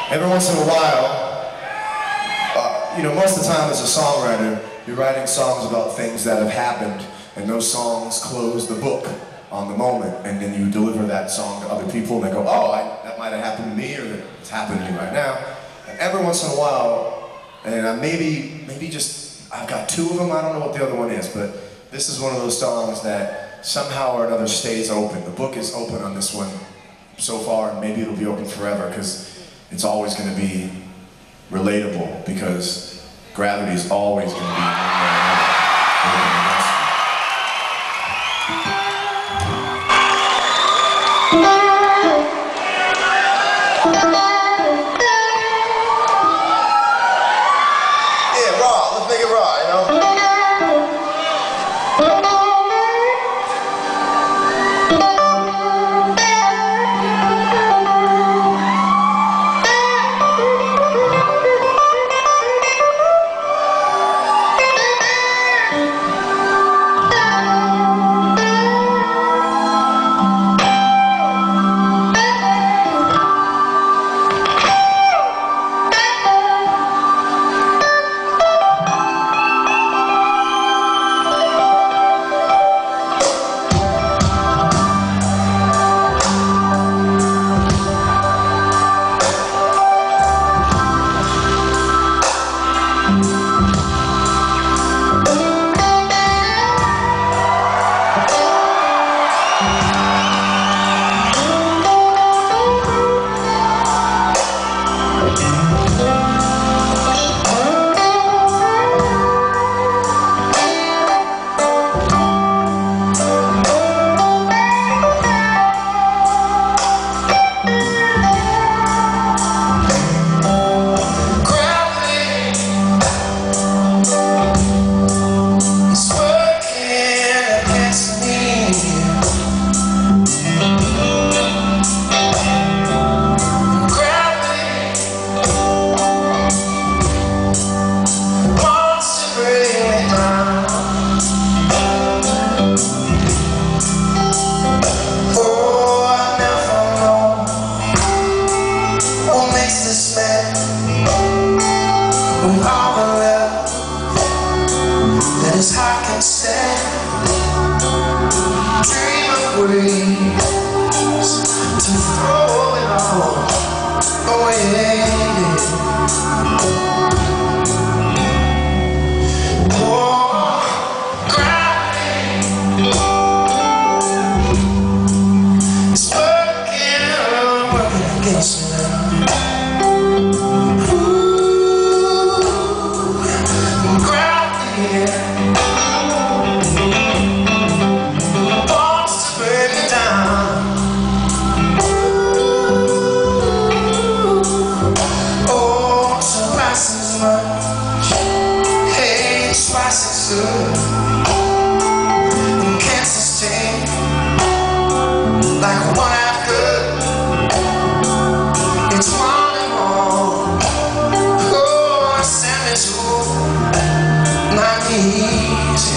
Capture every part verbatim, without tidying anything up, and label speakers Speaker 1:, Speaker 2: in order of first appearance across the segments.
Speaker 1: Every once in a while, uh, you know, most of the time as a songwriter, you're writing songs about things that have happened, and those songs close the book on the moment, and then you deliver that song to other people, and they go, oh, I, that might have happened to me, or it's happening to me right now. And every once in a while, and I maybe, maybe just, I've got two of them, I don't know what the other one is, but this is one of those songs that somehow or another stays open. The book is open on this one so far, and maybe it'll be open forever, because it's always going to be relatable, because gravity is always going to be relatable.
Speaker 2: Yeah, raw. Let's make it raw, you know? His heart can stand. Dream of ways to throw it all away. Oh, gravity is working, working against me now. Ooh, gravity. Can't sustain like one after. It's one and more. Oh, send me to my knees.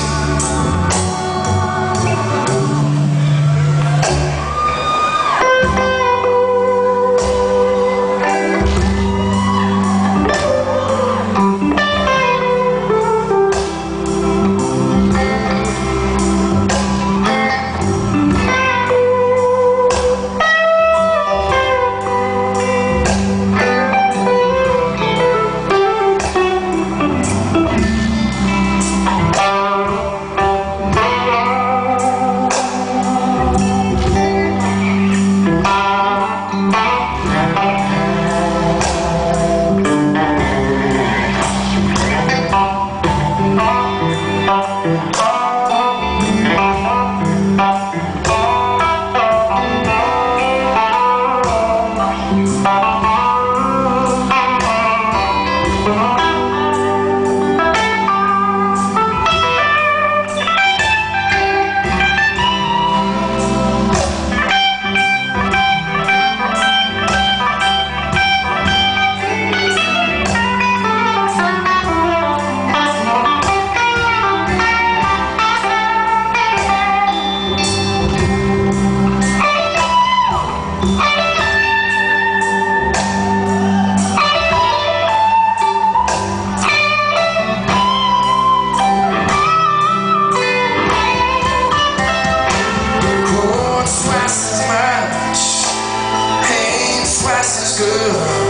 Speaker 2: good.